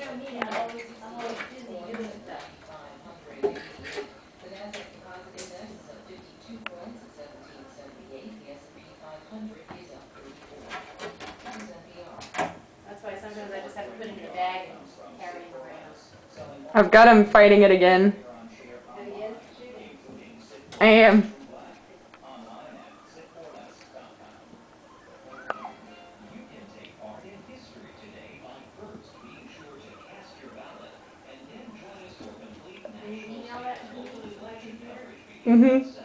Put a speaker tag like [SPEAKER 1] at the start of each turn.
[SPEAKER 1] That's why sometimes I just have to put it in a bag and carry him around.
[SPEAKER 2] I've got him fighting it again.
[SPEAKER 1] Oh, he is shooting.
[SPEAKER 2] I am.
[SPEAKER 1] Can you email that to me, my computer?
[SPEAKER 2] Mm-hmm.